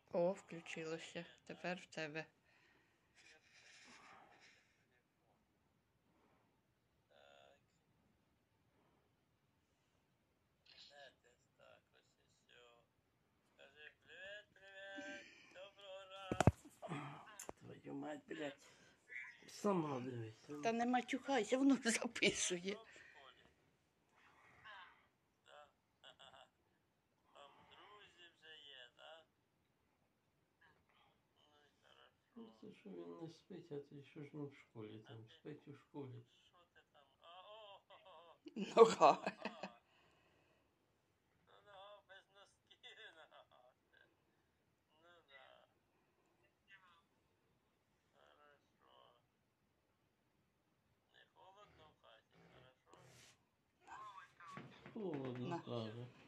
О, включилося. Тепер в тебе. Так. Де ти так, ось і все. Скажи привіт, привіт, доброго ранку. Твою мать, блядь. Сама дивись. Та не матюкайся, воно ж записує. Що в школі? Да. Там друзі вже є, да? Ну і Ну, хорошо. це що він не спить, а ти що ж він в школі там? Спить у школі. Що ти там? О, Нога. ага. Ну, без носків нога. Ну да. Хорошо. Не холодно в хаті, хорошо? Холодно, На. каже.